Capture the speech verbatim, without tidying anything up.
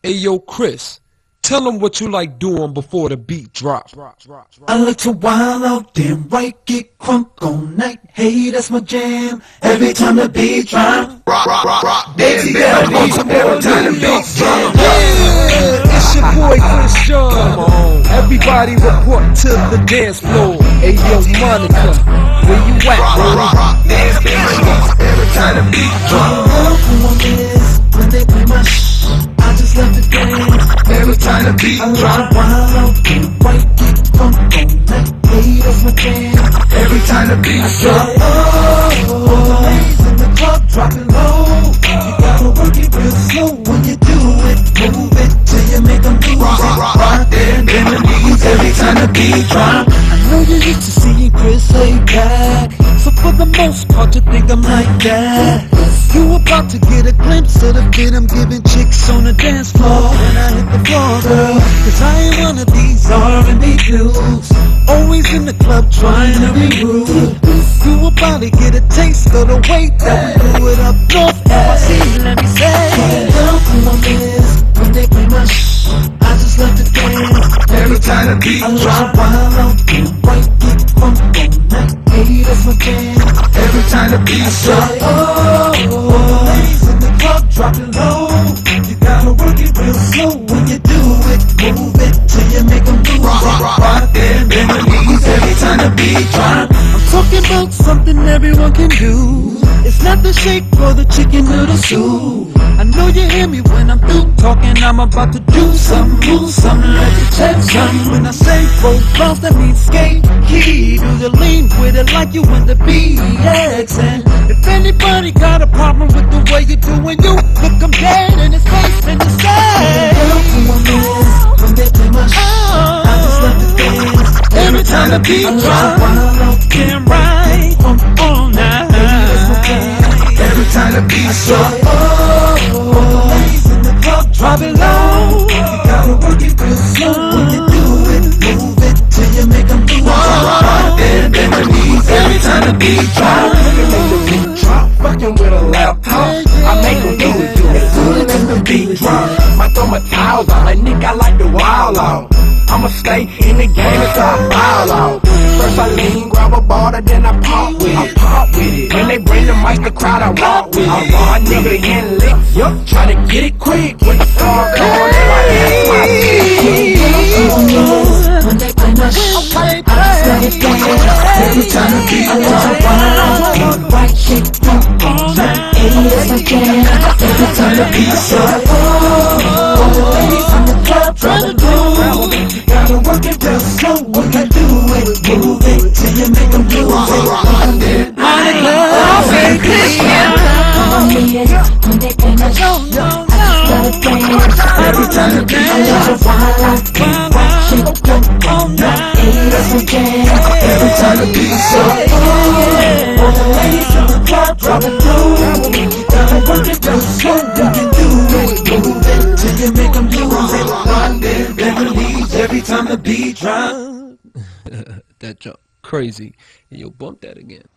Hey yo, Chris, tell them what you like doing before the beat drop. I like to wild out, damn right, get crunk all night. Hey, that's my jam. Every time the beat drop, rock, rock, rock, rock. Every time the beat drop. Yeah, it's your boy Chris John. Everybody report to the dance floor. Hey yo, Monica, where you at, rock, rock, rock, dance, dance. Every time the beat drop. I love who I'm is when they play my shit. I just love to dance. Every time the beat drop. I like to wild out, damn right, get crunk all night. Hey, that's my jam. Every time the beat drop. Oh, all the ladies in the club dropping low. You gotta work it real slow when you do it. Move it till you make them lose rock, it. Rock, rock, there, then the knees every time the beat drop. I know you're used to seeing Chris lay back, so for the most part you think I'm like that. You about to get a glimpse of the fit I'm giving chicks on the dance floor when I hit the floor, girl. Cause I ain't one of these R and B dudes, always in the club trying to be rude. You about to get a taste of the way that we do it up north. N Y C, let me say, I love who I'm is when they play my shh. I just love to dance. Every time the beat drop. I love to wild out, get right, get funk all night. Hey, that's my jam. Every time the beat drop. Oh, all the ladies in the club dropping low. You gotta work it real slow when you do it. Move it till you make them move. Rock, rock, rock, rock, there, bend the knees every time the beat drop. I'm talking about something everyone can do. It's not the shake or the chicken noodle soup. I know you hear me when I'm through talking. I'm about to do something, move something, let you check something. When I say full bounce, that means skate key. Do the lean with it like you in the B X. And if anybody got a problem with the way you doing, you look them dead in his face and you say, when they play my shit, I just love to dance. Every time the beat drop, damn right, all night. Every time the beat drop, oh, all the ladies in the club drop it low. You gotta work it real slow when you do it. Move it till you make them do it. Right there, bend the knees every time the beat drop. You make the beat drop, fucking with a laptop. I make them do it, do it, good as the beat drop. Might throw my towels out, like Nick, I like the wild out. I'ma stay in the game until I foul out. First I lean, grab a bottle, then I pop with it. I pop with it. When they bring the mic, the crowd, I walk with it. I raw nigga in lit, yup, try to get it quick. When the star gone, they like, that's my shit. When they play my shit, I just let it dance. Every time the beat drop, right shit, all night. Hey, that's my jam. Every time the beat drop, oh, all the ladies in the club drop it low. Gotta work it real slow when you do it. Move it till you make them lose it. Monica, baby, when they play my show, I just love to dance. Every time the beat drop, wild out, watch it go all night. Hey, that's my jam. Every time the beat drop, oh, all the ladies in the club drop it low. Gotta work it real slow when you do it. Move it till you make them lose it. Run there, never leave every time the beat drop. That jump crazy. Yo, bump that again.